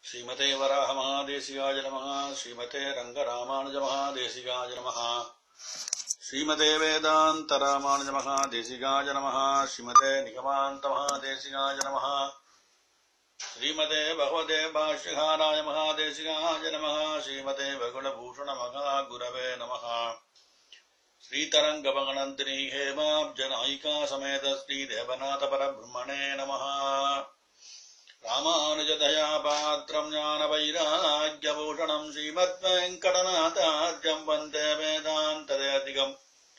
श्रीमते वराह महादेशिकाय नमः। श्रीमते रंगरामानुज महादेशिकाय नमः। श्रीमते वेदांत रामानुज महादेशिकाय नमः। श्रीमते निगमान्त महादेशिकाय नमः। श्रीमते भगवते भाष्यकाराय महादेशिकाय नमः। श्रीमते भगुणभूषण महागुरवे नमः। श्रीतरंगमगणन्तिनी हेमाब्जनायिका समेत श्री देवनाथ परब्रह्मणे नमः। रामानुजदया पात्रं ज्ञानवैराग्यभूषणं श्रीमद्वेङ्कटनाथार्यं वन्दे वेदान्तदेशिकम्।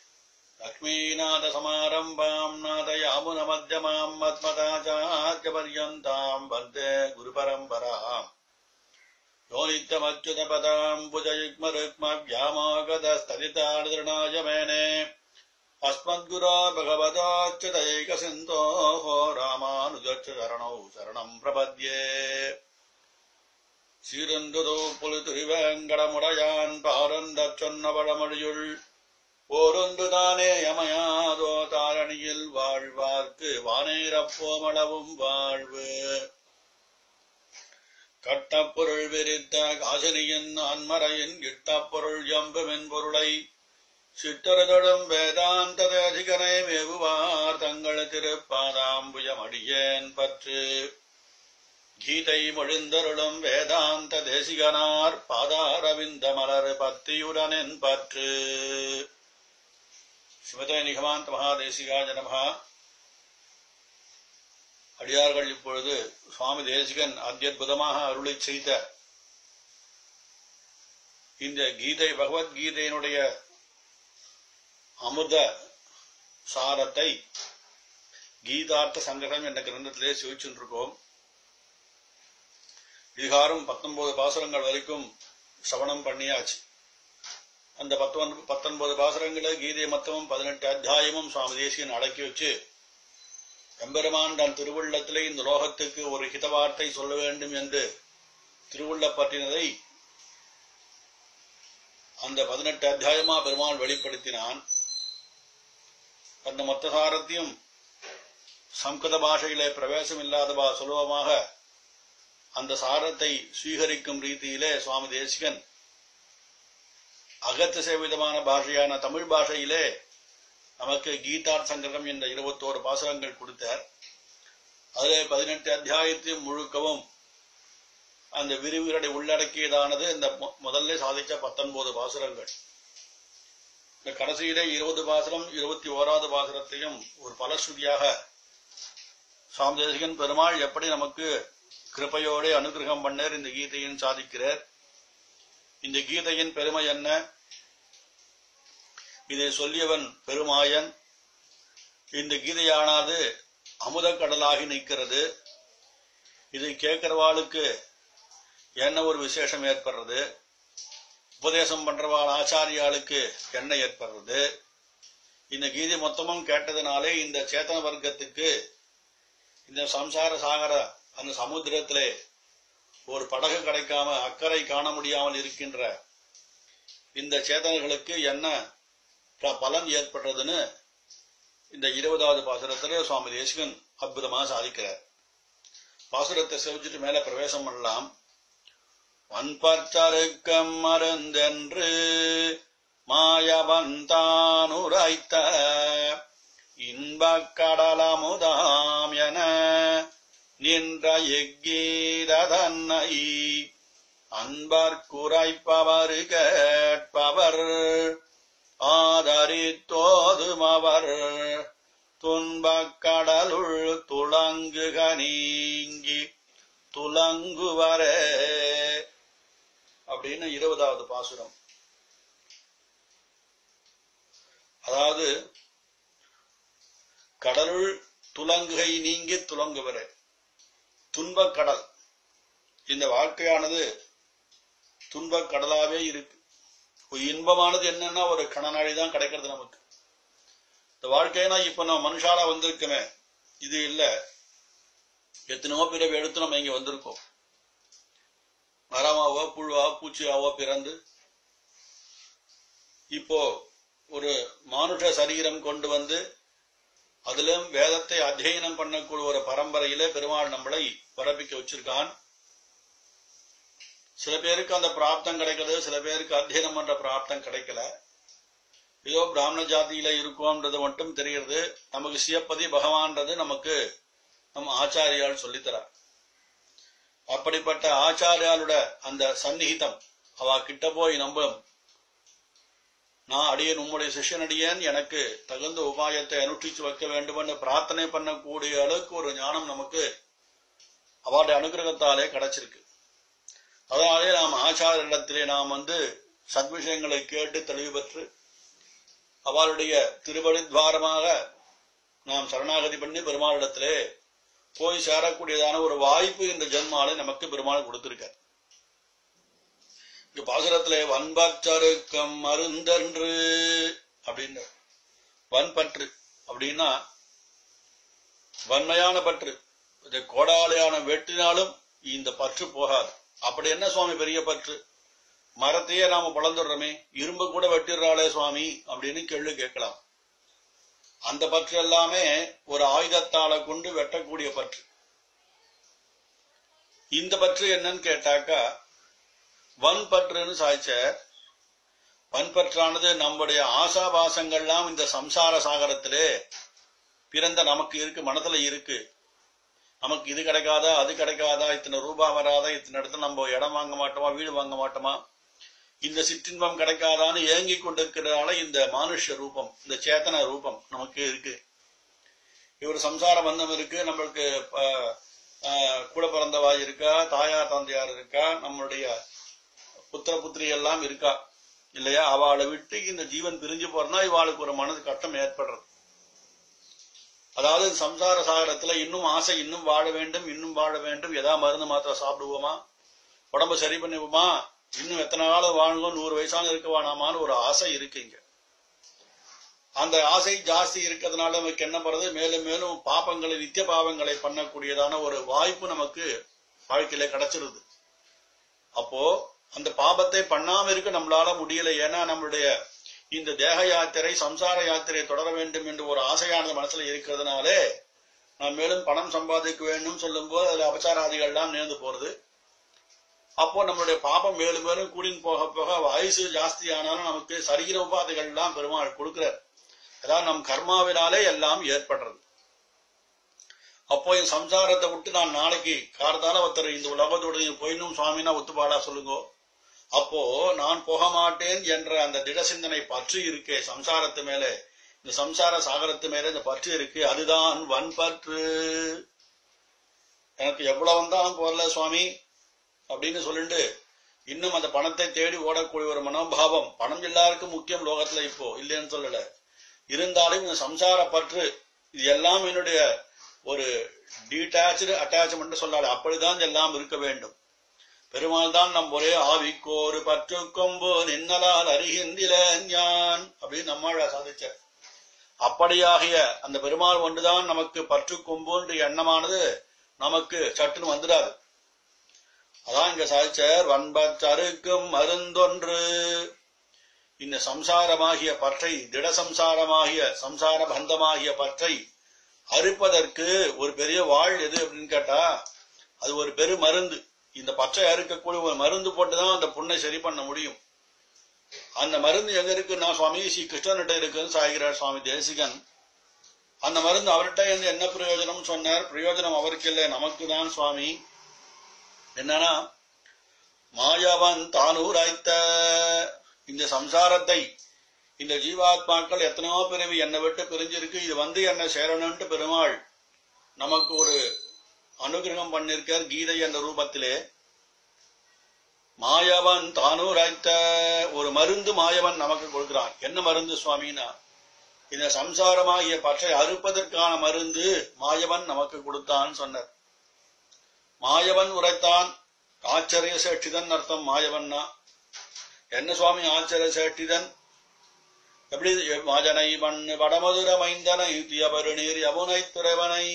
लक्ष्मीनाथसमारम्भां नाथयामुनमध्यमां मद्मदाचार्यपर्यन्तां वन्दे गुरुपरम्पराम्। यो नित्यमच्युतपदां भुजयुग्मरुक्मव्यामोगतस्तदितार्दृणाय मेने अस्मद्गुरो भगवतोच्युतैकसिन्धोः रामानुजस्य चरणौ शरणं प्रपद्ये। சீரந்துதோ புலிதுரிவேங்கடமுடையான் பாரந்தச் சொன்ன பழமொழியுள் ஓரொன்றுதானே யமயாதோ தாரணியில் வாழ்வார்க்கு வானேரப்போமளவும் வாழ்வு. கட்டப்பொருள் விரித்த காசினியின் ஆன்மறையின் கிட்டப்பொருள் எம்புமென் பொருளை சிற்றறுதொடும் வேதாந்த தேசிகனை மேவுவார் தங்கள் திருப்பாதாம்புயமடியேன் பற்று. கீதை மொழிந்தருளும் வேதாந்த தேசிகனார் பாதாரவிந்த மலர் பத்தியுடனென் பற்று. ஸ்ரீமதே நிகமாந்த மகாதேசிகாய நமஹ. அடியார்கள் இப்பொழுது சுவாமி தேசிகன் அத்யத்புதமாக அருளி செய்த இந்த கீதை பகவத்கீதையினுடைய அமுத சாரத்தை கீதார்த்த சங்கிரகம் என்ற கிரந்தத்திலே சிவிச்சுருக்கோம். இதுகாரும் 19 பாசுரங்கள் வரைக்கும் சவணம் பண்ணியாச்சு. அந்த 19 பாசுரங்கள கீதை மொத்தமும் 18 அத்தியாயமும் சுவாமி தேசிகன் அடக்கி வச்சு எம்பெருமான் தன் திருவுள்ளத்திலே இந்த லோகத்துக்கு ஒரு ஹிதவார்த்தை சொல்ல வேண்டும் என்று திருவுள்ளப்பற்றினதை அந்த 18 அத்தியாயமா பெருமாள் வெளிப்படுத்தினான். அந்த மொத்த சாரத்தையும் சம்ஸ்கிருத பாஷையிலே பிரவேசம் இல்லாதவா சுலபமாக அந்த சாரத்தை ஸ்வீகரிக்கும் ரீதியிலே சுவாமி தேசிகன் அகத்த சேவிதமான பாஷையான தமிழ் பாஷையிலே நமக்கு கீதார்த்த சங்கிரகம் என்ற 21 பாசுரங்கள் கொடுத்தார். அதிலே 18 அத்தியாயத்தையும் முழுக்கவும் அந்த விரிவுரை உள்ளடக்கியதானது இந்த முதல்ல சாதிச்ச 19 பாசுரங்கள். இந்த கடைசியிலே 20 பாசுரம் 21வது பாசுரத்தையும் ஒரு பலஸ்ருதியாக சுவாமி தேசிகன் பெருமாள் எப்படி நமக்கு கிருபையோட அனுகிரகம் பண்ணார் இந்த கீதையின் சாதிக்கிறார். இந்த கீதையின் பெருமை என்ன? இதை சொல்லியவன் பெருமாயன். இந்த கீதையானது அமுத கடலாகி நிற்கிறது. இதை கேட்கிறவாளுக்கு என்ன ஒரு விசேஷம் ஏற்படுறது? உபதேசம் பண்றவாள் ஆச்சாரியாளுக்கு என்ன ஏற்படுறது? இந்த கீதை மொத்தமும் கேட்டதுனாலே இந்த சேத்தன வர்க்கத்துக்கு இந்த சம்சார சாகர அந்த சமுத்திரத்திலே ஒரு படகு கிடைக்காம அக்கறை காண முடியாமல் இருக்கின்ற இந்த சேத்தனர்களுக்கு என்ன பலன் ஏற்படுறதுன்னு இந்த 20வது பாசுரத்திலே சுவாமி தேசிகன் அற்புதமாக சாதிக்கிறார். பாசுரத்தை செவிச்சுட்டு மேல பிரவேசம் பண்ணலாம். வன்பர்ச்சருக்கம் மருந்தென்று மாயவந்தானுரைத்த இன்பக் கடலமுதாம் என நின்ற எக்கீதன்னை அன்பர் குறைப்பவர் கேட்பவர் ஆதரித்தோதும் அவர் துன்பக் கடலுள் துளங்குக நீங்கி துலங்குவரே அப்படின்னு 20வது பாசுரம். அதாவது கடலுள் துலங்குகை நீங்கி துலங்குவரே. துன்பக் கடல், இந்த வாழ்க்கையானது துன்பக் கடலாவே இருக்கு. இன்பமானது என்னன்னா ஒரு கணநாழிதான் கிடைக்கிறது நமக்கு. இந்த வாழ்க்கைனா இப்ப நம்ம மனுஷாலா வந்திருக்கமே, இது இல்ல எத்தனையோ பிறவி எடுத்து நம்ம இங்க வந்திருக்கோம். மரமாவோ புழுவா பூச்சியாவோ பிறந்து இப்போ ஒரு மானுஷ சரீரம் கொண்டு வந்து அதிலும் வேதத்தை அத்தியனம் பண்ணக்கூடிய ஒரு பரம்பரையிலே பெருமாள் நம்மளை பரப்பிக்க வச்சிருக்கான். சில பேருக்கு அந்த பிராப்தம் கிடைக்கிறது, சில பேருக்கு அத்தியனம் பண்ற பிராப்தம் கிடைக்கல. ஏதோ பிராமண ஜாதியில இருக்கோம்ன்றது மட்டும் தெரிகிறது. நமக்கு சிவப்பதி பகவான்றது நமக்கு நம் ஆச்சாரியால் சொல்லித்தரார். அப்படிப்பட்ட ஆச்சாரியாலோட அந்த சந்நிகிதம் அவ கிட்ட போய் நம்பும், நான் அடியேன் உம்முடைய சிஷ்யன் அடியேன், எனக்கு தகுந்த உபாயத்தை அனுஷ்டிச்சு வைக்க வேண்டும் என்று பிரார்த்தனை பண்ணக்கூடிய அளவுக்கு ஒரு ஞானம் நமக்கு அவருடைய அனுகிரகத்தாலே கிடைச்சிருக்கு. அதனாலே நாம் ஆச்சாரியிடத்திலே நாம் சத்விஷயங்களை கேட்டு தெளிவு பெற்று அவருடைய திருவடி துவாரமாக நாம் சரணாகதி பண்ணி பெருமாளிடத்திலே போய் சேரக்கூடியதான ஒரு வாய்ப்பு இந்த ஜென்மாலை நமக்கு பெருமாள் கொடுத்திருக்கார். இங்க பாசுரத்திலே வன்பற்றருக்கம் மருந்தன்று அப்படின்னு, வன்பற்று அப்படின்னா வன்மையான பற்று, இதை கோடாலையான வெட்டினாலும் இந்த பற்று போகாது. அப்படி என்ன சுவாமி பெரிய பற்று? மரத்தையே நாம பழந்துடுறோமே, இரும்பு கூட வெட்டிடுறாளே சுவாமி அப்படின்னு கேள்வி கேட்கலாம். அந்த பற்று எல்லாமே ஒரு ஆயுதத்தால கொண்டு வெட்டக்கூடிய பற்று. இந்த பற்று என்னன்னு கேட்டாக்கா வன்பற்றுன்னு சாய்ச்ச. வன்பற்றானது நம்முடைய ஆசாபாசங்கள்லாம் இந்த சம்சார சாகரத்திலே பிறந்த நமக்கு இருக்கு, மனத்துல இருக்கு. நமக்கு இது கிடைக்காதா, அது கிடைக்காதா, இத்தனை ரூபா வராதா, இத்தனை இடத்துல நம்ம இடம் வாங்க மாட்டோமா, வீடு வாங்க மாட்டோமா, இந்த சிற்றின்பம் கிடைக்காதான்னு ஏங்கி கொண்டிருக்கிறதால இந்த மானுஷ ரூபம், இந்த சேத்தன ரூபம் நமக்கு இருக்கு. இவர் சம்சார பந்தம் இருக்கு, நம்மளுக்கு கூட பிறந்தவாய் இருக்கா, தாயார் தந்தையார் இருக்கா, நம்மளுடைய புத்திர புத்திரி எல்லாம் இருக்கா இல்லையா? அவளை விட்டு இந்த ஜீவன் பிரிஞ்சு போறதுனா இவாளுக்கு ஒரு மனது கட்டம் ஏற்படுறது. அதாவது சம்சார சாகரத்துல இன்னும் ஆசை, இன்னும் வாழ வேண்டும், இன்னும் வாழ வேண்டும், எதா மருந்து மாத்திரம் சாப்பிடுவோமா, உடம்பு சரி பண்ணுவோமா, இன்னும் எத்தனை நாள் வாழும், 100 வயசான இருக்க வேணாமான்னு ஒரு ஆசை இருக்கு இங்க. அந்த ஆசை ஜாஸ்தி இருக்கிறதுனால நமக்கு என்ன பண்றது, மேலும் மேலும் பாபங்களை, நித்திய பாவங்களை பண்ணக்கூடியதான ஒரு வாய்ப்பு நமக்கு வாழ்க்கையில கிடைச்சிருது. அப்போ அந்த பாபத்தை பண்ணாம இருக்க நம்மளால முடியல. ஏன்னா நம்மளுடைய இந்த தேக யாத்திரை, சம்சார யாத்திரை தொடர வேண்டும் என்று ஒரு ஆசையானது மனசுல இருக்கிறதுனாலே நாம் மேலும் பணம் சம்பாதிக்க வேண்டும் சொல்லும் போது அதுல அபச்சாராதிகள்லாம் நேர்ந்து போறது. அப்போ நம்மளுடைய பாபம் மேலும் மேலும் கூடின்னு போக போக வயசு ஜாஸ்தி ஆனாலும் நமக்கு சரீர உபாதைகள் எல்லாம் பெருமாள் கொடுக்கிறார். அதாவது நம் கர்மாவினாலே எல்லாம் ஏற்படுறது. அப்போ இந்த சம்சாரத்தை விட்டு நான் நாளைக்கு கார்தால ஒருத்தர் இந்த உலகத்தோட போயினும் சுவாமினா ஒத்துப்பாடா சொல்லுங்க. அப்போ நான் போக மாட்டேன் என்ற அந்த திட சிந்தனை பற்று இருக்கே சம்சாரத்து மேல, இந்த சம்சார சாகரத்து மேல இந்த பற்று இருக்கு, அதுதான் வன்பற்று. எனக்கு எவ்வளவு வந்தாலும் போறல சுவாமி அப்படின்னு சொல்லிட்டு இன்னும் அந்த பணத்தை தேடி ஓடக்கூடிய ஒரு மனோபாவம். பணம் எல்லாருக்கும் முக்கியம் லோகத்துல, இப்போ இல்லைன்னு சொல்லல, இருந்தாலும் இந்த சம்சார பற்று இது எல்லாம் என்னுடைய ஒரு டீட்டாச்சு அட்டாச்மெண்ட் சொல்லாது, அப்படிதான் எல்லாம் இருக்க வேண்டும். பெருமாள் தான் நம் ஒரே ஆவிக்கோரு பற்று கொம்பு நின்னலால் அறிகின்றில ஞான் அப்படின்னு நம்மாழ சாதிச்ச. அப்படியாகிய அந்த பெருமாள் ஒன்றுதான் நமக்கு பற்று கொம்புன்ற எண்ணமானது நமக்கு சட்டுன்னு வந்துடாது. அதான் இங்க சாதிச்சார், வன்பற்றருக்கும் மருந்தொன்று. இந்த சம்சாரமாகிய பற்றை, திட சம்சாரமாகிய சம்சார பந்தமாகிய பற்றை அறுப்பதற்கு ஒரு பெரிய வாழ் எது அப்படின்னு கேட்டா அது ஒரு பெரு மருந்து. இந்த பற்றை அறுக்கக்கூடிய ஒரு மருந்து போட்டுதான் அந்த புண்ணை சரி பண்ண முடியும். அந்த மருந்து எங்க இருக்குன்னா சுவாமி ஸ்ரீ கிருஷ்ணன்கிட்ட இருக்குன்னு சாய்கிறார் சுவாமி தேசிகன். அந்த மருந்து அவர்கிட்ட இருந்து என்ன பிரயோஜனம் சொன்னார்? பிரயோஜனம் அவருக்கு இல்லை, நமக்கு தான் சுவாமி. என்னன்னா, மாயவன் தானூராய்த்த இந்த சம்சாரத்தை, இந்த ஜீவாத்மாக்கள் எத்தனையோ பிறவி என்னை விட்டு பிரிஞ்சிருக்கு, இது என்னை சேரணும்ட்டு பெருமாள் நமக்கு ஒரு அனுகிரகம் பண்ணிருக்கார் கீதை என்ற ரூபத்திலே. மாயவன் தானூராய்த்த ஒரு மருந்து மாயவன் நமக்கு கொடுக்கிறான். என்ன மருந்து சுவாமினா, இந்த சம்சாரமாகிய பற்றை அறுப்பதற்கான மருந்து மாயவன் நமக்கு கொடுத்தான் சொன்னார். மாயவன் உரைத்தான், ஆச்சரிய சேஷ்டிதன் அர்த்தம். மாயவன்னா என்ன சுவாமி ஆச்சரிய சேஷ்டிதன்? எப்படி? மாஜனை மண் வடமதுர மைந்தனை தியபருநீர் யமுனை துறைவனை.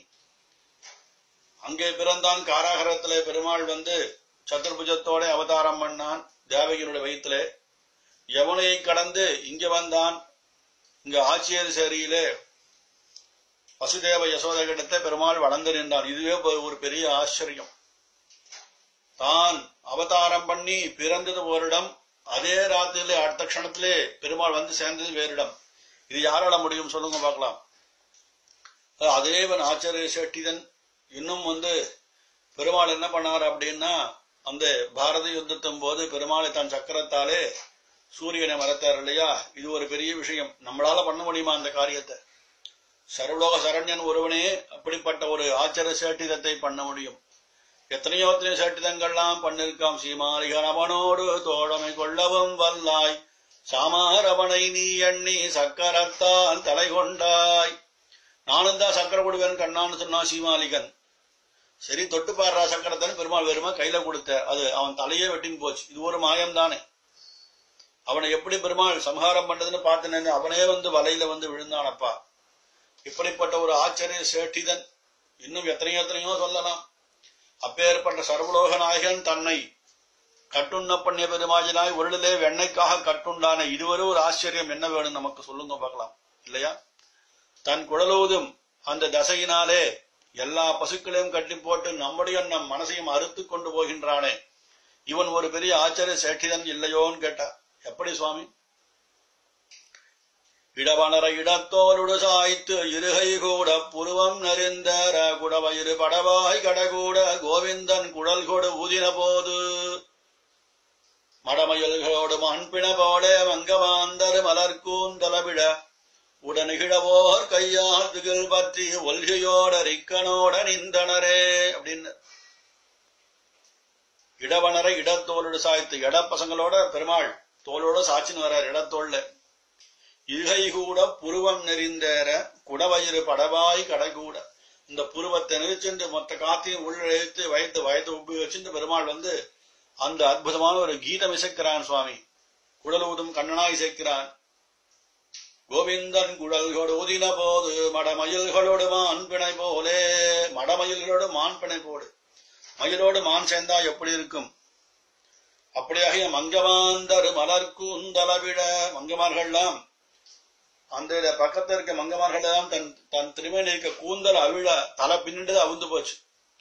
அங்கே பிறந்தான் காராகரத்திலே பெருமாள் சதுர்புஜத்தோட அவதாரம் பண்ணான் தேவகியினுடைய வயிற்றிலே. யமுனையை கடந்து இங்க வந்தான். இங்க ஆட்சியர் சேரியிலே வசுதேவ யசோதகிடத்தை பெருமாள் வளர்ந்து நின்றான். இதுவே ஒரு பெரிய ஆச்சரியம். தான் அவதாரம் பண்ணி பிறந்தது ஓரிடம், அதே ராத்திரிலே அடுத்த க்ஷணத்திலே பெருமாள் வந்து சேர்ந்தது வேறிடம். இது யாரால முடியும் சொல்லுங்க பார்க்கலாம். அதேவன் ஆச்சாரிய சேட்டிதன் இன்னும் பெருமாள் என்ன பண்ணார் அப்படின்னா, அந்த பாரத யுத்தத்தின் போது பெருமாளை தன் சக்கரத்தாலே சூரியனை மறைத்தார் இல்லையா? இது ஒரு பெரிய விஷயம். நம்மளால பண்ண முடியுமா அந்த காரியத்தை? சர்வலோக சரண்யன் ஒருவனே அப்படிப்பட்ட ஒரு ஆச்சரிய சேட்டிதத்தை பண்ண முடியும். எத்தனையோ சேட்டிதங்கள்லாம் பண்ணிருக்காம். சீமாரிகன் அவனோடு தோழமை கொள்ளவும் வல்லாய், சாமாரவனை நீ எண்ணி சக்கரத்தான் தலை கொண்டாய். நானும் தான் சக்கர கொடுவேன் கண்ணான்னு சொன்னான் சீமாலிகன். சரி தொட்டு பாடுறா சக்கரத்தன்னு பெருமாள் வெறுமா கையில கொடுத்த, அது அவன் தலையே வெட்டின்னு போச்சு. இது ஒரு மாயம் தானே. அவனை எப்படி பெருமாள் சம்ஹாரம் பண்றதுன்னு பார்த்தேன்னு அவனே வலையில விழுந்தானப்பா. இப்படிப்பட்ட ஒரு ஆச்சரிய சேட்டிதன் இன்னும் எத்தனையோ சொல்லலாம். அப்பேற்பட்ட சர்வலோக நாயகன் தன்னை கட்டுண்ண பண்ணிய பெருமாஜனாய் உருளிலே வெண்ணைக்காக கட்டுண்டான இதுவரை ஒரு ஆச்சரியம் என்ன வேணும் நமக்கு சொல்லுங்க பார்க்கலாம் இல்லையா? தன் குழலூதும் அந்த தசையினாலே எல்லா பசுக்களையும் கட்டி போட்டு நம்முடைய நம் மனசையும் அறுத்து கொண்டு போகின்றானே, இவன் ஒரு பெரிய ஆச்சரிய சேட்டிதன் இல்லையோன்னு கேட்டா எப்படி சுவாமி? இடவனர இடத்தோருடு சாய்த்து இருகை கூட புருவம் நெறிந்தர குடவயிறு படவாய் கடகூட கோவிந்தன் குழல் கொடு ஊதின போது மடமயல்களோடு மண்பிண போட மங்கமாந்தர் மலர்கூந்தலவிட உடனிகிழவோர் கையால் திகில் பற்றி ஒல்கையோட ரிக்கனோட நின்றனரே அப்படின்னு. இடவனரை இடத்தோளோடு சாய்த்து, இட பசங்களோட பெருமாள் தோளோட சாட்சின்னு வர்றார் இடத்தோல்ல. இருகை கூட புருவம் நெறிந்தேற குடவயிறு படவாய் கடைகூட. இந்த புருவத்தை நெரிச்சென்று மொத்த காத்தையும் உள்ளழைத்து வயது உப்பி வச்சுட்டு பெருமாள் அந்த அற்புதமான ஒரு கீதம் இசைக்கிறான் சுவாமி. குழலூதும் கண்ணனா இசைக்கிறான். கோவிந்தன் குழல்கொடு ஊதின போது மடமயில்களோடு மான் பிணை போலே. மடமயில்களோடு மான் பிணை போடு. மயிலோடு மான் சேர்ந்தா எப்படி இருக்கும்? அப்படியாக மங்கமாந்தர் மலர்கூந்தலவிட. மங்கமார்கள்லாம் அந்த பக்கத்தில் இருக்க மங்கமார்கள் எல்லாம் தன் திருமணி இருக்க கூந்தல் அவிழ தலை பின்னிட்டு அவுந்து போச்சு.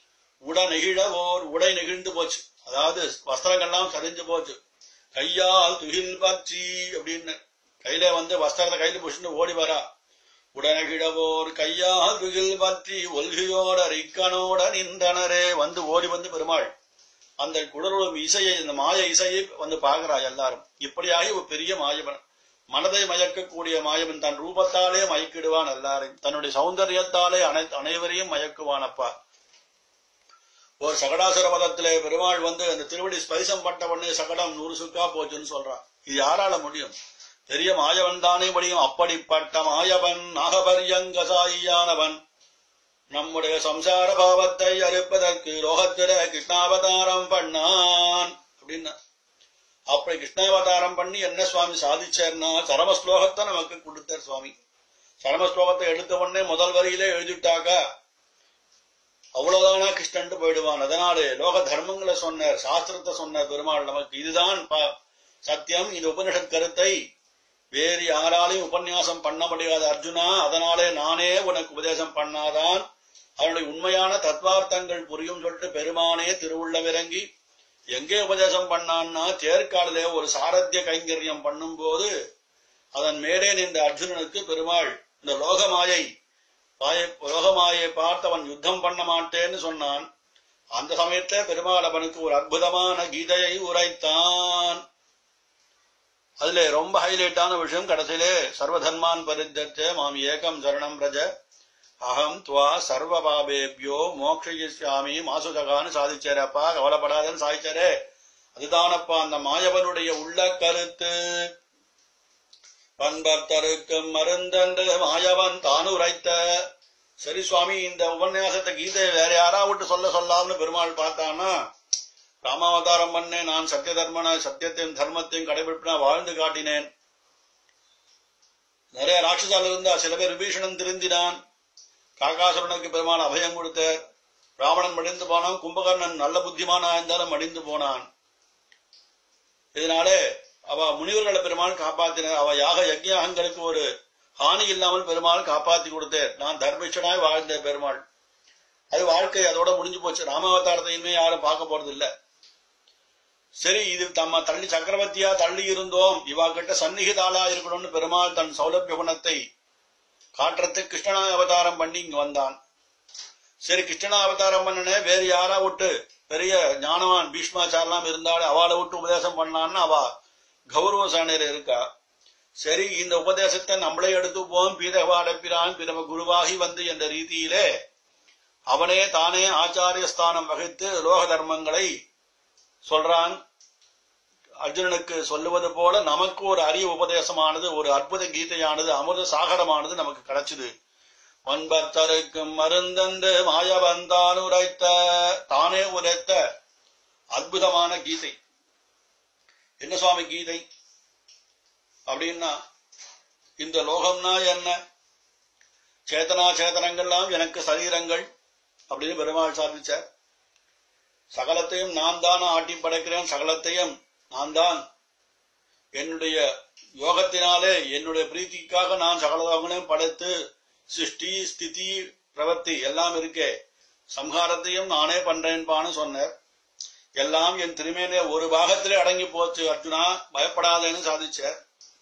உடை நெகிழ்ந்து போச்சு. அதாவது வஸ்திரங்கள்லாம் சரிஞ்சு போச்சு. கையால் துகில் பற்றி அப்படின்னு கையில வஸ்திரத்தை கையில புடிச்சுட்டு ஓடி வரா. உடனகிழவோர் கையால் துகில் பற்றி ஒல்கையோட ரிக்கனோட நின்றனரே. ஓடி பெருமாள் அந்த குடலும் இசையை, இந்த மாய இசையை பாக்குறா எல்லாரும். இப்படியாகி ஒரு பெரிய மாயவன், மனதை மயக்கக்கூடிய மாயவன், தன் ரூபத்தாலே மயக்கிடுவான் எல்லாரையும். தன்னுடைய சௌந்தரியத்தாலே அனைவரையும் மயக்குவானப்பா. ஒரு சகடாசுர பதத்திலே பெருமாள் அந்த திருவடி ஸ்பரிசம் பட்ட உடனே சகடம் 100 சுக்கா போச்சுன்னு சொல்றான். இது யாரால முடியும்? பெரிய மாயவன் தானே முடியும். அப்படிப்பட்ட மாயவன் நாகபரியங்கசாயியானவன் நம்முடைய சம்சார பாவத்தை அறுப்பதற்கு லோகத்தில கிருஷ்ணாவதாரம் பண்ணான் அப்படின்னா. அப்படி கிருஷ்ணாவதாரம் பண்ணி என்ன சுவாமி சாதிச்சார்னா, சரமஸ்லோகத்தை நமக்கு கொடுத்தார் சுவாமி. சரமஸ்லோகத்தை எடுத்த உடனே முதல் வரியிலே எழுதிட்டாக்கா அவ்வளவுதானா கிருஷ்ணன்ட்டு போயிடுவான். அதனாலே லோக தர்மங்களை சொன்னார், சாஸ்திரத்தை சொன்னார் பெருமாள் நமக்கு. இதுதான் சத்தியம். இந்த உபனிஷத் கருத்தை வேறு யாராலையும் உபன்யாசம் பண்ண முடியாத அர்ஜுனா, அதனாலே நானே உனக்கு உபதேசம் பண்ணாதான் அவனுடைய உண்மையான தத்வார்த்தங்கள் புரியும் சொல்லிட்டு பெருமானே திருவுள்ளமிறங்கி எங்கே உபதேசம் பண்ணான்னா, தேர்காலிலே ஒரு சாரத்திய கைங்கரியம் பண்ணும் போது அதன் மேலே நின்ற அர்ஜுனனுக்கு பெருமாள் இந்த லோகமாயை பார்த்து அவன் யுத்தம் பண்ண மாட்டேன்னு சொன்னான். அந்த சமயத்துல பெருமாள் அவனுக்கு ஒரு அற்புதமான கீதையை உரைத்தான். அதுல ரொம்ப ஹைலைட்டான விஷயம் கடைசியிலே சர்வதர்மான் பரித்தே மாம் ஏகம் சரணம் பிரஜ அகம் துவா சர்வ பாபேபியோ மோக்ஷயிஷ்யாமி மாசுதகான்னு சாதிச்சாரப்பா. கவலைப்படாதன்னு சாதிச்சாரே, அதுதானப்பா அந்த மாயவனுடைய உள்ள கருத்து. பண்பர்த்தருக்கும் மருந்தன்று மாயவன் தான் உரைத்த. சரி சுவாமி, இந்த உபன்யாசத்தை கீதை வேற யாராவிட்டு சொல்லாம்னு பெருமாள் பார்த்தானா, ராமாவதாரம் பண்ணேன், நான் சத்தியத்தையும் தர்மத்தையும் கடைபிடிப்பினா வாழ்ந்து காட்டினேன். நிறைய ராட்சசால இருந்தா, சில பேர் விபீஷணன் திருந்தினான், காகாசுரனுக்கு பெருமாள் அபயம் கொடுத்தார், ராவணன் மடிந்து போனான், கும்பகர்ணன் நல்ல புத்திமானா இருந்தாலும் மடிந்து போனான். இதனாலே அவ முனிவர்களை பெருமாள் காப்பாத்தினார். அவ யாக யஜ்ஞங்களுக்கு ஒரு ஹானி இல்லாமல் பெருமாள் காப்பாத்தி கொடுத்தார். நான் தர்மிஷ்டனாய் வாழ்ந்த பெருமாள். அது வாழ்க்கை அதோட முடிஞ்சு போச்சு. ராமாவதாரத்தை இனிமே யாரும் பார்க்க போறது இல்ல. சரி, இது தம்ம தள்ளி சக்கரவர்த்தியா தள்ளி இருந்தோம், இவா கிட்ட சந்நிகிதாளா இருக்கணும்னு பெருமாள் தன் சௌலபிய குணத்தை காட்டுறதுக்கு கிருஷ்ணனா அவதாரம் பண்ணி இங்க வந்தான். சரி, கிருஷ்ணனா அவதாரம் பண்ணனே வேறு யாரா விட்டு பெரிய ஞானவான் பீஷ்மாச்சாரெல்லாம் இருந்தாலும் அவளை விட்டு உபதேசம் பண்ணான்னு அவ கௌரவ சாணையில இருக்கா. சரி, இந்த உபதேசத்தை நம்மளே எடுத்துப்போம், பீதவாடப்பிரான் பிறவ குருவாகி வந்து என்ற ரீதியிலே அவனே தானே ஆச்சாரிய ஸ்தானம் வகித்து லோக தர்மங்களை சொல்றான். அர்ஜுனனுக்கு சொல்லுவது போல நமக்கு ஒரு அரிய உபதேசமானது, ஒரு அற்புத கீதையானது, அமிர்த சாகரமானது நமக்கு கிடைச்சது. ஒன்பத்தருக்கும் மருந்தந்து மாயவந்தான் உரைத்த, தானே உரைத்த அற்புதமான கீதை. என்ன சுவாமி கீதை அப்படின்னா, இந்த லோகம்னா என்ன, சேதனா சேதனங்கள்லாம் எனக்கு சரீரங்கள் அப்படின்னு பெருமாள் சாதிச்சார். சகலத்தையும் நான் தான் ஆட்டி படைக்கிறேன், சகலத்தையும் நான் தான் என்னுடைய யோகத்தினாலே என்னுடைய பிரீத்திக்காக நான் சகலதாகளையும் படைத்து சிருஷ்டி ஸ்திதி பிரவர்த்தி எல்லாம் இருக்கே, சம்ஹாரத்தையும் நானே பண்றேன்பான்னு சொன்னார். எல்லாம் என் திருமையிலே ஒரு பாகத்திலே அடங்கி போச்சு அர்ஜுனா, பயப்படாதேன்னு சாதிச்சார்.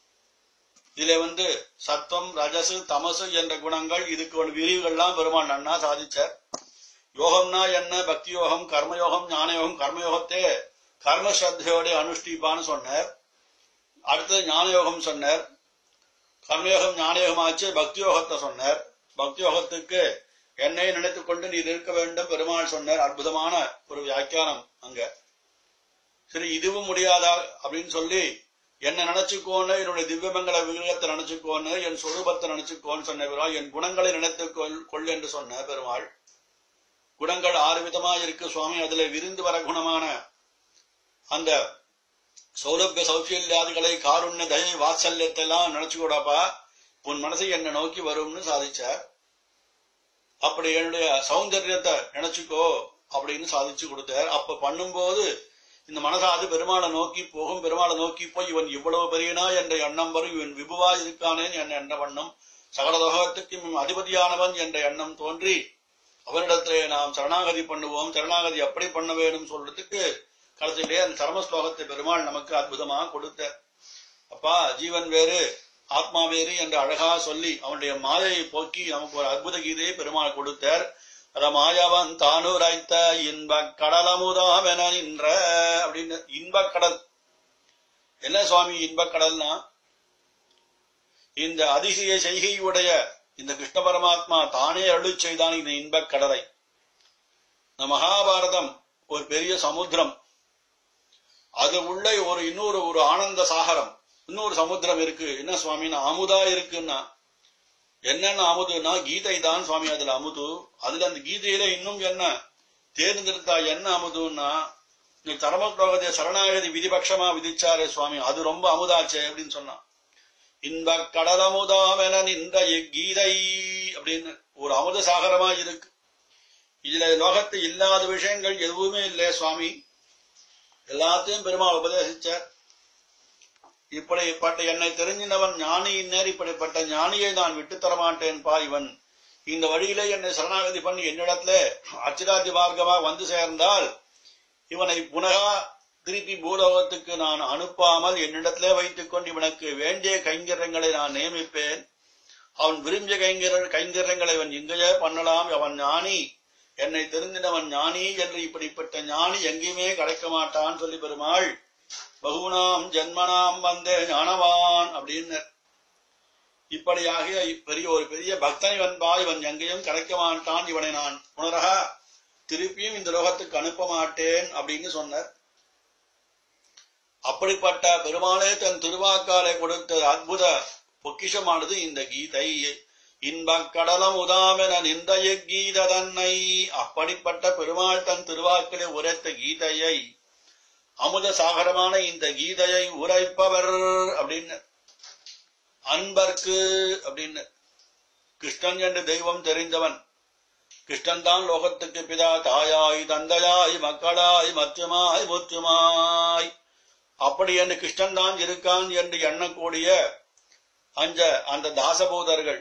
இதுல சத்துவம் ரஜசு தமசு என்ற குணங்கள், இதுக்கு ஒரு விரிவுகள்லாம் பெருமாள் நன்னா சாதிச்சார். யோகம்னா என்ன, பக்தி யோகம், கர்மயோகம், ஞான யோகம். கர்மயோகத்தே கர்மஸ்ரத்தையோட அனுஷ்டிப்பான்னு சொன்னார். அடுத்தது ஞான யோகம் சொன்னார். கர்மயோகம் ஞானயோகமாச்சு. பக்தி யோகத்தை சொன்னார். பக்தி யோகத்துக்கு என்னை நினைத்துக் கொண்டு நீர் இருக்க வேண்டும் பெருமாள் சொன்னார். அற்புதமான ஒரு வியாக்கியானம் அங்க. சரி, இதுவும் முடியாதா அப்படின்னு சொல்லி என்ன நினைச்சுக்கோன்னு, என்னுடைய திவ்யமங்கல விகிரகத்தை நினைச்சுக்கோன்னு, என் சொரூபத்தை நினைச்சுக்கோன்னு சொன்ன பெருமாள். என் குணங்களை நினைத்துக் கொள் என்று சொன்ன பெருமாள். குணங்கள் 6 விதமா இருக்கு சுவாமி. அதுல விருந்து வர குணமான அந்த சௌலபிய சௌசியல்யாதிகளை, காருண்ய தயை வாத்சல்யத்தை எல்லாம் நினைச்சுக்கூடாப்பா, உன் மனசை என்ன நோக்கி வரும்னு சாதிச்சார். அப்படி என்னுடைய சௌந்தர்யத்தை நினைச்சுக்கோ அப்படின்னு சாதிச்சு கொடுத்தார். அப்ப பண்ணும்போது இந்த மனசாது பெருமாளை நோக்கி போகும். பெருமாளை நோக்கி போய் இவன் இவ்வளவு பெரியனா என்ற எண்ணம் வரும். இவன் விபுவா இருக்கானேன்னு என்ன எண்ண பண்ணும். சகல லோகத்துக்கும் அதிபதியானவன் என்ற எண்ணம் தோன்றி அவனிடத்திலே நாம் சரணாகதி பண்ணுவோம். சரணாகதி எப்படி பண்ண வேண்டும் சொல்றதுக்கு கடைசியிலே அந்த சரமஸ்லோகத்தை பெருமாள் நமக்கு அற்புதமாக கொடுத்த. அப்பா, ஜீவன் வேறு ஆத்மா வேறு என்று அழகா சொல்லி அவனுடைய மாயையை போக்கி நமக்கு ஒரு அற்புத கீதையை பெருமாள் கொடுத்தார். மாயவன் தானுரைத்த இன்பக் கடலமுதாமென நின்ற அப்படின்னு. இன்பக்கடல் என்ன சுவாமி இன்பக்கடல்னா, இந்த அதிசய செய்கையுடைய இந்த கிருஷ்ண பரமாத்மா தானே அருள் செய்தான் இந்த இன்பக்கடலை. இந்த மகாபாரதம் ஒரு பெரிய சமுத்திரம். அது உள்ள இன்னொரு ஆனந்த சாகரம், இன்னொரு சமுத்திரம் இருக்கு. என்ன சுவாமின்னா அமுதா இருக்குன்னா, என்னென்ன அமுதுன்னா கீதை தான் சுவாமி. அதுல அமுது. அதுல அந்த கீதையில இன்னும் என்ன தேர்ந்தெடுத்தா என்ன அமுதுன்னா, இந்த தர்மலோகத்தை சரணாகதி விதிபட்சமா விதிச்சாரே சுவாமி, அது ரொம்ப அமுதாச்சே அப்படின்னு சொன்னான். இன்பக் கடலமுதாமென நின்ற கீதை அப்படின்னு ஒரு அமுத சாகரமா இருக்கு. இதுல லோகத்து இல்லாத விஷயங்கள் எதுவுமே இல்லை சுவாமி. எல்லாத்தையும் பெருமாள் உபதேசிச்சார். இப்படிப்பட்ட என்னை தெரிஞ்சினவன் ஞானியினர், இப்படிப்பட்ட ஞானியை நான் விட்டு தரமாட்டேன்பா. இவன் இந்த வழியிலே என்னை சரணாகதி பண்ணி என்னிடத்துல அச்சிராஜ்ய மார்க்கமா வந்து சேர்ந்தால் இவனை புனகா திருப்பி பூலோகத்துக்கு நான் அனுப்பாமல் என்னிடத்திலே வைத்துக் கொண்டு இவனுக்கு வேண்டிய கைங்கரங்களை நான் நியமிப்பேன். அவன் விரும்பிய கைங்கரங்களை இவன் இங்கேயே பண்ணலாம். அவன் ஞானி, என்னை தெரிந்தினவன் ஞானி என்று இப்படிப்பட்ட ஞானி எங்கேயுமே கிடைக்க மாட்டான் சொல்லி பெருமாள் பகுனாம் ஜன்மனாம் வந்தே ஞானவான் அப்படின்னு. இப்படியாக ஒரு பெரிய பக்தன் இவன்பா, இவன் எங்கேயும் கிடைக்க மாட்டான், இவனை நான் புனரக திருப்பியும் இந்த லோகத்துக்கு அனுப்ப மாட்டேன் அப்படின்னு சொன்னார். அப்படிப்பட்ட பெருமாளே தன் திருவாக்காலை கொடுத்த அற்புத பொக்கிஷமானது இந்த கீதை. இன்பக் கடலம் உதாமென நின்ற கீத தன்னை. அப்படிப்பட்ட பெருமாள் தன் திருவாக்கிலே உரைத்த கீதையை, அமுத சாகரமான இந்த கீதையை உரைப்பவர் அப்படின்னு, அன்பர்க்கு அப்படின்னு. கிருஷ்ணன் என்று தெய்வம் தெரிந்தவன், கிருஷ்ணன் தான் லோகத்துக்கு பிதா, தாயாய் தந்தையாய் மக்களாய் மற்றுமாய் முற்றுமாய், அப்படி என்று கிருஷ்ணன் தான் இருக்கான் என்று எண்ணக்கூடிய அந்த தாசபூதர்கள்,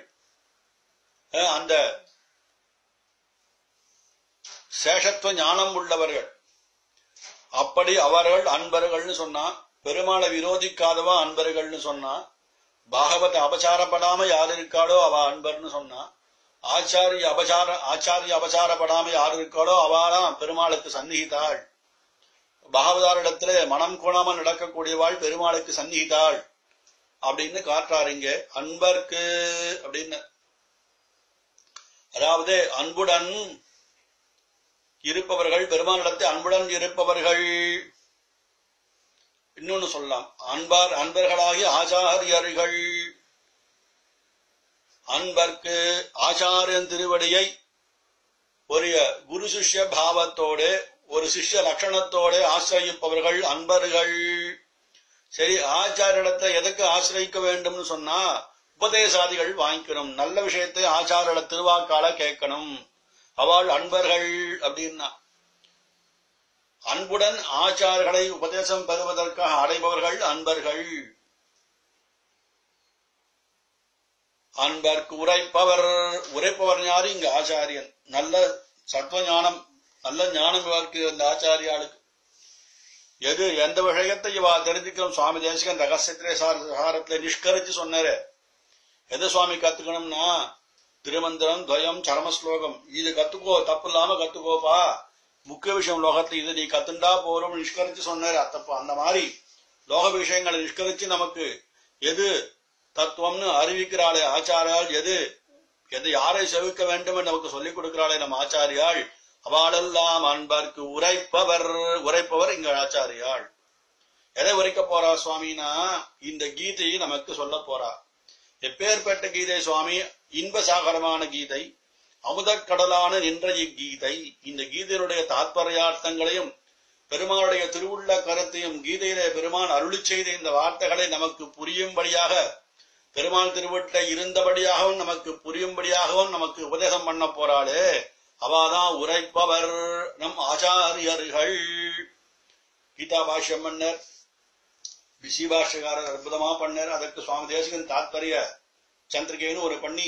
அந்த சேஷத்துவ ஞானம் உள்ளவர்கள், அப்படி அவர்கள் அன்பர்கள்னு சொன்னா, பெருமாளை விரோதிக்காதவா அன்பர்கள்னு சொன்னா, பாகவத அபசாரப்படாம யார் இருக்காளோ அவ அன்பர்னு சொன்னா, ஆச்சாரிய அபசாரப்படாம யார் இருக்காளோ அவளாம் பெருமாளுக்கு சந்நிகிதாள். பாகவதாரிடத்துல மனம் கோணாம நடக்கக்கூடியவாள் பெருமாளுக்கு சந்நிகிதாள் அப்படின்னு காட்டுறாருங்க. அன்பர்க்கு அப்படின்னு, அதாவது அன்புடன் இருப்பவர்கள், பெருமானிடத்தை அன்புடன் இருப்பவர்கள். இன்னொன்னு சொல்லலாம், அன்பர்களாகிய ஆச்சாரியர்கள். அன்பர்க்கு ஆச்சாரியன் திருவடியை ஒரு குரு சிஷ்ய பாவத்தோடு, ஒரு சிஷ்ய லட்சணத்தோடு ஆசிரியிப்பவர்கள் அன்பர்கள். சரி, ஆச்சாரிடத்தை எதுக்கு ஆசிரியிக்க வேண்டும்னு சொன்னா, உபதேசாதிகள் வாங்கிக்கணும், நல்ல விஷயத்தை ஆச்சாரிட திருவாக்கால கேட்கணும், அவள் அன்பர்கள் அப்படின்னா. அன்புடன் ஆச்சாரர்களை உபதேசம் பெறுவதற்காக அடைபவர்கள் அன்பர்கள். அன்பர்க்கு உரைப்பவர் யாரு? இங்க ஆச்சாரியன். நல்ல சத்துவ ஞானம், நல்ல ஞானம் இவருக்கு அந்த ஆச்சாரியாளுக்கு. எந்த விஷயத்தை இவா தெரிஞ்சுக்கணும், சுவாமி தேசிகன் ரகசியத்திலே சாரத்துல நிஷ்கரிச்சு சொன்னாரு. எது சுவாமி கத்துக்கணும்னா, திருமந்திரம், துவயம், சரமஸ்லோகம், இது கத்துக்கோ, தப்பு இல்லாம கத்துக்கோப்பா, முக்கிய விஷயம் லோகத்துல இது நீ கத்துண்டா போறோம் நிஷ்கரிச்சு சொன்னாரு. அத்தப்பா அந்த மாதிரி லோக விஷயங்களை நிஷ்கரிச்சு நமக்கு எது தத்துவம்னு அறிவிக்கிறாளே ஆச்சாரியால், எது யாரை செவிக்க வேண்டும் என்று நமக்கு சொல்லிக் கொடுக்கிறாளே நம்ம ஆச்சாரியாள், அவளெல்லாம் அன்பர்க்கு உரைப்பவர் இங்க ஆச்சாரியாள். எதை உரைக்க போறா சுவாமினா, இந்த கீதையை நமக்கு சொல்ல போறா. எப்பேற்பட்ட கீதை சுவாமி? இன்பசாகரமான கீதை, அமுதக்கடலான நின்ற இக்கீதை. இந்த கீதையினுடைய தாத்பர்யார்த்தங்களையும் பெருமானுடைய திருவுள்ள கருத்தையும் கீதையிலே பெருமான் அருளி செய்த இந்த வார்த்தைகளை நமக்கு புரியும்படியாக, பெருமான் திருவட்டை இருந்தபடியாகவும் நமக்கு புரியும்படியாகவும் நமக்கு உபதேசம் பண்ண போறாளே, அவாதான் உரைப்பவர் நம் ஆச்சாரியர்கள். கீதா பாஷ்யம் பண்ணர், பிசி பாஷ்யக்காரர் அற்புதமா பண்ணார். அதற்கு சுவாமி தேசிகன் தாத்பரிய சந்திரிகைன்னு ஒரு பண்ணி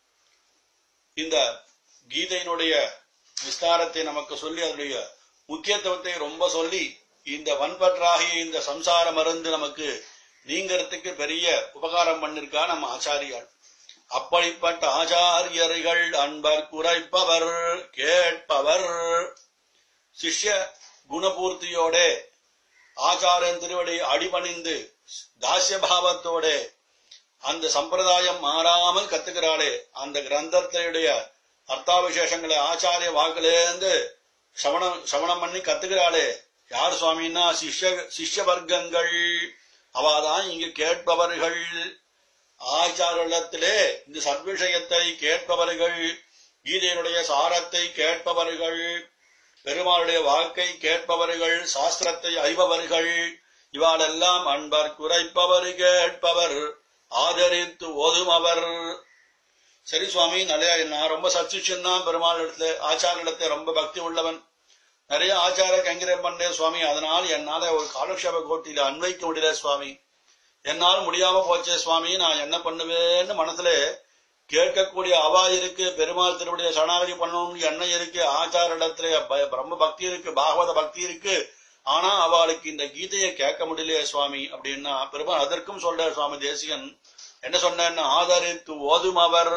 இந்த கீதையினுடைய விஸ்தாரத்தை நமக்கு சொல்லி அதனுடைய முக்கியத்துவத்தை ரொம்ப சொல்லி, இந்த வன்பற்றாகிய இந்த சம்சார மருந்து நமக்கு நீங்கிறதுக்கு பெரிய உபகாரம் பண்ணிருக்கா நம்ம ஆச்சாரியால். அப்படிப்பட்ட ஆச்சாரியர்கள் அன்பர் குறைப்பவர் கேட்பவர். சிஷ்ய குணபூர்த்தியோட ஆச்சாரியன் திருவடி அடிபணிந்து தாசிய பாவத்தோட அந்த சம்பிரதாயம் மாறாமல் கத்துக்கிறாளே, அந்த கிரந்தத்தையுடைய அர்த்தாவிசேஷங்களை ஆச்சாரிய வாக்குலேருந்து சவணம் பண்ணி கத்துக்கிறாளே, யார் சுவாமின்னா சிஷ்ய வர்க்கங்கள். அவாதான் இங்கு கேட்பவர்கள். ஆச்சாரத்திலே இந்த சத்விஷயத்தை கேட்பவர்கள், கீதையினுடைய சாரத்தை கேட்பவர்கள், பெருமாளுடைய வாக்கை கேட்பவர்கள், சாஸ்திரத்தை அறிபவர்கள், இவாளெல்லாம் அன்பர் குறைப்பவர் கேட்பவர் ஆதரித்து ஓதுமவர். சரி சுவாமி, நான் ரொம்ப சர்ச்சிச்சுதான் பெருமாள் இடத்துல ஆச்சார இடத்துல ரொம்ப பக்தி உள்ளவன், நிறைய ஆச்சார கைங்கரியம் பண்ணேன் சுவாமி, அதனால் என்னால ஒரு காலக்ஷேப கோட்டியில அன்வைக்க முடியல சுவாமி, என்னால் முடியாம போச்சே சுவாமி, நான் என்ன பண்ணுவேன்னு மனசுல கேட்கக்கூடிய அவா இருக்கு. பெருமாள் திருவடியை சரணாகதி பண்ணணும்னு எண்ணம் இருக்கு, ஆச்சார இடத்துல பிரம்ம பக்தி இருக்கு, பாகவத பக்தி இருக்கு, ஆனா அவளுக்கு இந்த கீதையை கேட்க முடியலையே சுவாமி அப்படின்னா பெருமாள் அதற்கும் சொல்றார் சுவாமி தேசிகன். என்ன சொன்ன? ஆதரித்து ஓதும் அவர்.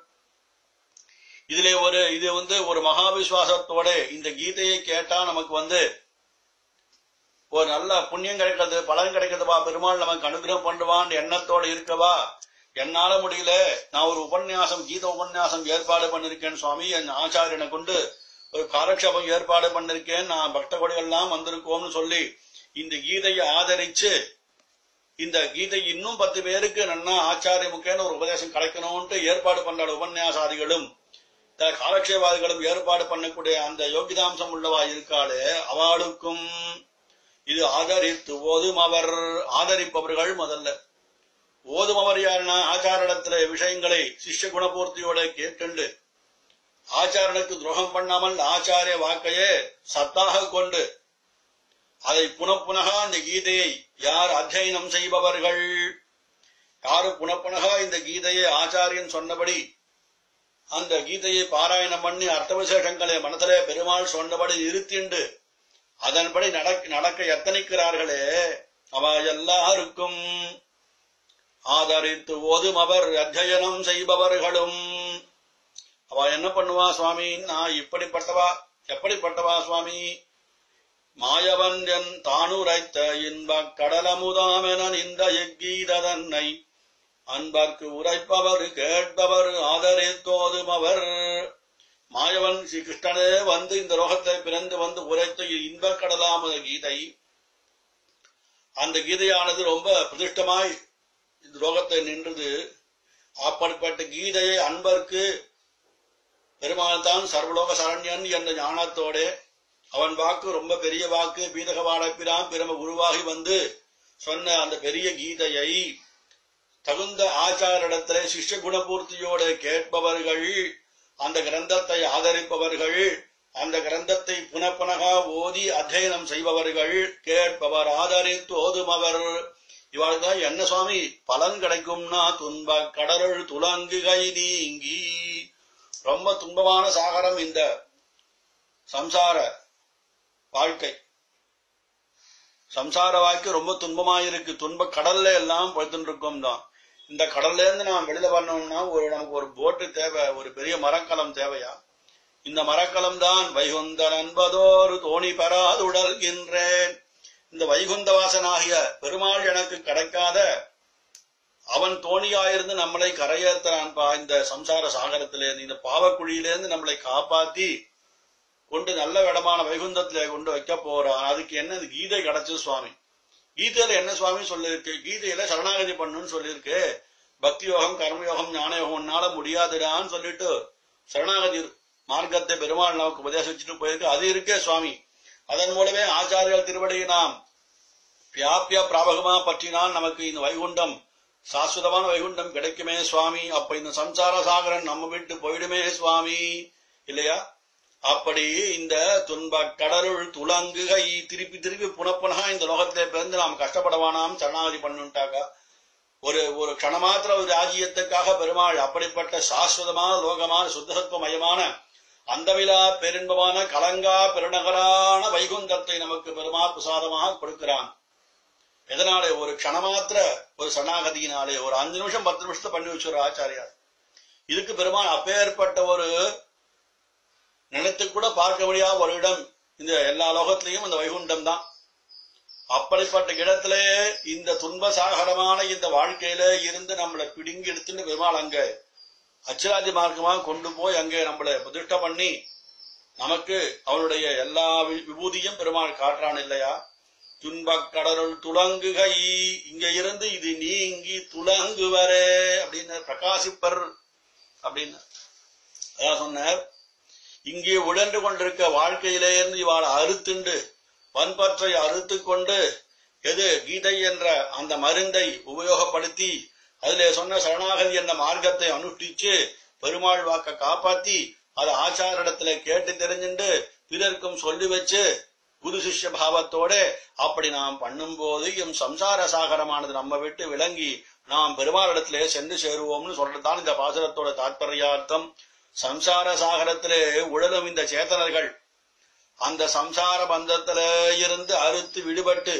இதுல இது ஒரு மகாவிஸ்வாசத்தோட இந்த கீதையை கேட்டா நமக்கு ஒரு நல்ல புண்ணியம் கிடைக்கிறது, பலன் கிடைக்கிறதுவா, பெருமாள் நமக்கு அனுகிரகம் பண்ணுவான் எண்ணத்தோட இருக்கவா. என்னால முடியல, நான் ஒரு கீத உபன்யாசம் ஏற்பாடு பண்ணிருக்கேன் சுவாமி, என் ஆச்சாரியனை கொண்டு ஒரு காலக்ஷேபம் ஏற்பாடு பண்ணிருக்கேன், நான் பக்த கொடிகள்லாம் வந்திருக்கோம்னு சொல்லி இந்த கீதையை ஆதரிச்சு, இந்த கீதை இன்னும் 10 பேருக்கு நன்னா ஆச்சாரிய முக்கேன்னு ஒரு உபதேசம் கிடைக்கணும்ட்டு ஏற்பாடு பண்ற உபன்யாசாதிகளும் காலக்ஷேபாதிகளும் ஏற்பாடு பண்ணக்கூடிய அந்த யோகிதாம்சம் உள்ளவா இருக்காளே, அவளுக்கும் இது ஆதரித்து ஓதும் அவர். ஆதரிப்பவர்கள் முதல்ல. ஓதுமவர் யாருன்னா ஆச்சாரணத்துல விஷயங்களை சிஷ்ய குணபூர்த்தியோட கேட்டுண்டு ஆச்சாரனுக்கு துரோகம் பண்ணாமல் ஆச்சாரிய வாக்கையே சத்தாக கொண்டு அதை புனப்புனகா இந்த கீதையை யார் அத்தியனம் செய்பவர்கள், யாரு புனப்புனகா இந்த கீதையை ஆச்சாரியன் சொன்னபடி அந்த கீதையை பாராயணம் பண்ணி அர்த்த விசேஷங்களை மனதிலே பெருமாள் சொன்னபடி இருத்திண்டு அதன்படி நடக்க எத்தனைக்கிறார்களே அவ எல்லாருக்கும் ஆதரித்து ஓதும் அவர் அத்தியனம் செய்பவர்களும். அவ என்ன பண்ணுவா சுவாமி? நான் எப்படிப்பட்டவா சுவாமி? மாயவன் என் தானுரைத்த இன்பக் கடலமுதாமென இந்த எக்கீததன்னை அன்பர்க்கு உரைப்பவர் கேட்பவர் ஆதரித்தோதும் அவர். மாயவன் ஸ்ரீ கிருஷ்ணனே வந்து இந்த லோகத்தை பிறந்து வந்து உரைத்த இன்பக் கடலாமத கீதை, அந்த கீதையானது ரொம்ப பிரதிஷ்டமாய் இந்த லோகத்தை நின்றது. அப்படிப்பட்ட கீதையை அன்பர்க்கு பெருமாள் தான் சர்வலோக சரண்யன் என்ற ஞானத்தோட அவன் வாக்கு ரொம்ப பெரிய வாக்கு, பீதகவாடப்பிரான் பிரம உருவாகி வந்து சொன்ன அந்த பெரிய கீதையை தகுந்த ஆச்சாரிடத்திலே சிஷ்ய குணபூர்த்தியோட கேட்பவர்கள், அந்த கிரந்தத்தை ஆதரிப்பவர்கள், அந்த கிரந்தத்தை புனப்புனகா ஓதி அத்தியனம் செய்பவர்கள், கேட்பவர் ஆதரித்து ஓதுமவர். இவாளுதான் என்ன சுவாமி பலன் கிடைக்கும்னா துன்ப கடலுள் துலங்குகை நீங்கி. ரொம்ப துன்பமான சாகரம் இந்த சம்சார வாழ்க்கை. சம்சார வாழ்க்கை ரொம்ப துன்பமாயிருக்கு. துன்ப கடல்ல எல்லாம் படுத்துட்டு இருக்கோம் தான். இந்த கடல்ல இருந்து நாம் வெளியில வரணும்னா நமக்கு ஒரு போட்டு தேவை, ஒரு பெரிய மரக்கலம் தேவையா? இந்த மரக்கலம் தான் வைகுந்தன் என்பதோரு தோணி பெறாதுடல்கின்றேன். இந்த வைகுந்த வாசனாகிய பெருமாள் எனக்கு கிடைக்காத அவன் தோணியாயிருந்து நம்மளை கரையேற்றான்பா. இந்த சம்சார சாகரத்திலேருந்து, இந்த பாவக்குழியிலேருந்து நம்மளை காப்பாத்தி கொண்டு நல்ல இடமான வைகுந்தத்திலே கொண்டு வைக்க போறான். அதுக்கு என்ன கீதை கிடைச்சு சுவாமி? கீதையில என்ன சுவாமி சொல்லிருக்கு? கீதையில சரணாகதி பண்ணுன்னு சொல்லியிருக்கு. பக்தி யோகம், கர்மயோகம், ஞான யோகம் உன்னால முடியாதுடான்னு சொல்லிட்டு சரணாகதி மார்க்கத்தை பெருமாள் நமக்கு உபதேசிச்சுட்டு போயிருக்கு. அது இருக்கே சுவாமி. அதன் மூலமே ஆச்சாரியர்கள் திருவடியை நாம் வியாபிய பிராபகமா பற்றினால் நமக்கு இந்த வைகுண்டம், சாஸ்வதமான வைகுண்டம் கிடைக்குமே சுவாமி. அப்ப இந்த சம்சார சாகரன் நம்ம விட்டு போயிடுமே சுவாமி, இல்லையா? அப்படி இந்த துன்ப கடலுள் துலங்குகை திருப்பி திருப்பி புனப்புனகா இந்த லோகத்திலே பிறந்து நாம் கஷ்டப்படவானாம் சரணாகதி பண்ணுட்டாக்கா. ஒரு க்ஷணமாத்திர ஒரு ராஜ்யத்துக்காக பெருமாள் அப்படிப்பட்ட சாஸ்வதமான லோகமான சுத்தசத்துவமயமான அந்தவிலா பெருன்பமான கலங்கா பெருநகரான வைகுந்தத்தை நமக்கு பெருமாள் பிரசாதமாக கொடுக்கிறான். எதனாலே? ஒரு க்ஷணமாத்திர ஒரு சரணாகதியினாலே. ஒரு 5 நிமிஷம் 10 நிமிஷத்தை பண்ணி வச்சுற ஆச்சாரியார். இதுக்கு பெருமாள் அப்பேற்பட்ட ஒரு நினைத்து கூட பார்க்க முடியாத ஒரு இடம் இந்த எல்லா லோகத்திலையும் இந்த வைகுண்டம் தான். அப்படிப்பட்ட இடத்திலே இந்த துன்பசாகரமான இந்த வாழ்க்கையில இருந்து நம்மளை பிடுங்கி எடுத்துன்னு பெருமாள் அங்க அச்சராதி மார்க்கமாக கொண்டு போய் அங்கே நம்மளை பிரதிஷ்டை பண்ணி நமக்கு அவனுடைய எல்லா விபூதியும் பெருமாள் காட்டுறான் இல்லையா? துன்பக் கடலுள் துலங்குகை, இங்க இருந்து இது நீங்கி துலங்குவரே அப்படின்னு பிரகாசிப்பர் அப்படின்னு அதான் சொன்னார். இங்கே உழன்று கொண்டிருக்க வாழ்க்கையிலே இருந்து இவாள் அறுத்துண்டு வன்பற்றை அறுத்து கொண்டு எது கீதை என்ற அந்த மருந்தை உபயோகப்படுத்தி அதிலே சொன்ன சரணாகதி என்ற மார்க்கத்தை அனுஷ்டிச்சு பெருமாள் வாக்க காப்பாத்தி அதை ஆச்சாரிடத்துல கேட்டு தெரிஞ்சுண்டு பிறர்க்கும் சொல்லி வச்சு குரு சிஷ்ய பாவத்தோட அப்படி நாம் பண்ணும் போது எம் சம்சார சாகரமானது நம்ம விட்டு விளங்கி நாம் பெருமாளிடத்திலே சென்று சேருவோம்னு சொல்றதுதான் இந்த பாசுரத்தோட தாற்பயார்த்தம். சம்சார சாகரத்திலே உழலும் இந்த சேத்தனர்கள் அந்த சம்சார பந்தத்தில இருந்து அறுத்து விடுபட்டு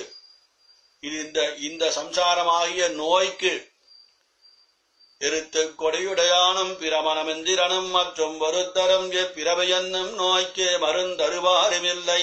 இந்த சம்சாரமாகிய நோய்க்கு எருத்து கொடையுடையானும் பிரமணமெந்திரனும் மற்றும் வருத்தரம் பிறவையன்னும் நோய்க்கு மருந்தருவாருமில்லை.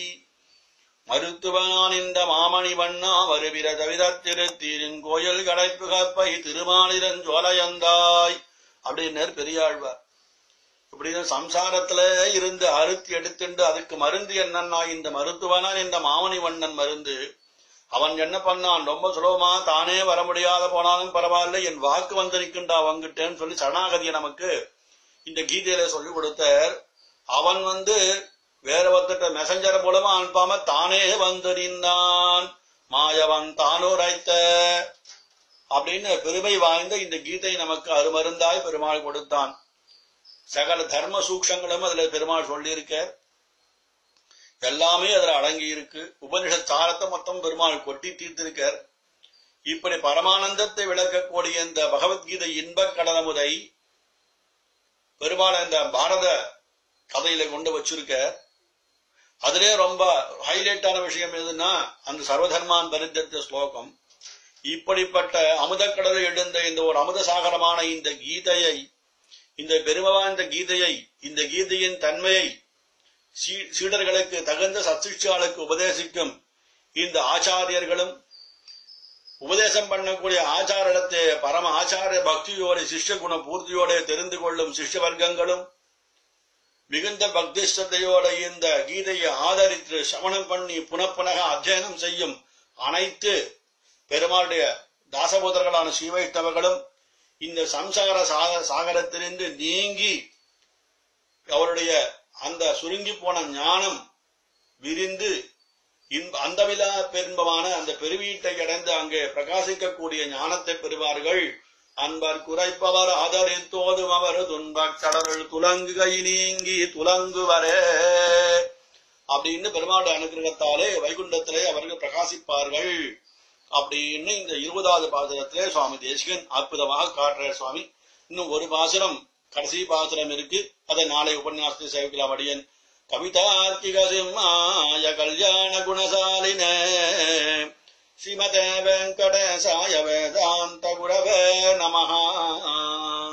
மருத்துவனான் இந்த மாமணி வண்ணா வருவிர தவிரத்திருத்தீரின் கோயில் கடைப்பு கற்பை திருமாலிரஞ்சோலையந்தாய் அப்படின்னு பெரியாழ்வார். இப்படின்னு சம்சாரத்துல இருந்து அறுத்து எடுத்துண்டு அதுக்கு மருந்து என்னன்னா இந்த மருத்துவனா இந்த மாமணி வண்ணன் மருந்து. அவன் என்ன பண்ணான்? ரொம்ப சுலபமா தானே வர முடியாத போனாலும் பரவாயில்ல, என் வாக்கு வந்திருக்குண்டா அவங்கிட்டேன்னு சொல்லி சரணாகதியை நமக்கு இந்த கீதையில சொல்லி கொடுத்தார். அவன் வேற ஒருத்த மெசஞ்சர் மூலமா அனுப்பாம தானே வந்திருந்தான். மாயவன் தானுரைத்த அப்படின்னு பெருமை வாய்ந்த இந்த கீதை நமக்கு அருமருந்தாய் பெருமாள் கொடுத்தான். சகல தர்ம சூக்ஷங்களும் அதுல பெருமாள் சொல்லியிருக்க, எல்லாமே அதுல அடங்கி இருக்கு. உபனிஷத் சாரத்தை மொத்தம் பெருமாள் கொட்டி தீர்த்திருக்கார். இப்படி பரமானந்தத்தை விளக்கக்கூடிய இந்த பகவத்கீதை இன்பக் கடலமுதை பெருமாள் இந்த பாரத கதையில கொண்டு வச்சிருக்க. அதிலே ரொம்ப ஹைலைட்டான விஷயம் எதுன்னா அந்த சர்வதர்மான் பரித்தத்த ஸ்லோகம். இப்படிப்பட்ட அமுதக்கடலை எழுந்த இந்த ஒரு அமுத சாகரமான இந்த கீதையை, இந்த பெருமவாய்ந்த கீதையை, இந்த கீதையின் தன்மையை சீடர்களுக்கு தகுந்த சத்சிஷ்யாளுக்கு உபதேசிக்கும் இந்த ஆச்சாரியர்களும், உபதேசம் பண்ணக்கூடிய ஆச்சாரத்தை பரம ஆச்சாரிய பக்தியோட சிஷ்ய குண பூர்த்தியோட தெரிந்து கொள்ளும் சிஷ்ய வர்க்கங்களும் மிகுந்த பக்தி ஸ்ரத்தையோட இந்த கீதையை ஆதரித்து சமணம் பண்ணி புனப்புனக அத்தியனம் செய்யும் அனைத்து பெருமாளுடைய தாசபோதர்களான ஸ்ரீவைஷ்ணவர்களும் இந்த சம்சார சாகரத்திலிருந்து நீங்கி அவருடைய அந்த சுருங்கி போன ஞானம் விரிந்து அந்தவிலா பெரும்பமான அந்த பெருவீட்டை அடைந்து அங்கே பிரகாசிக்கக்கூடிய ஞானத்தை பெறுவார்கள். அன்பர் குறைப்பவர் ஆதரித்தோதும் அவர் துன்பக் கடவுள் துலங்குகை நீங்கி துலங்குவரே அப்படின்னு பெருமாளுடைய அனுகிரகத்தாலே வைகுண்டத்திலே அவர்கள் பிரகாசிப்பார்கள் அப்படின்னு இந்த 20வது பாசுரத்திலே சுவாமி தேசிகன் அற்புதமாக காட்டுறார் சுவாமி. இன்னும் ஒரு பாசுரம், கடைசி பாசுரம் இருக்கு. அதை நாளை உபன்யாசத்தை சேவிக்கலாம். அடியன் கவிதார்க்கிக சிம்மாய கல்யாண குணசாலினே ஸ்ரீமதே வெங்கடேசாய வேதாந்த குரவே நமஹ.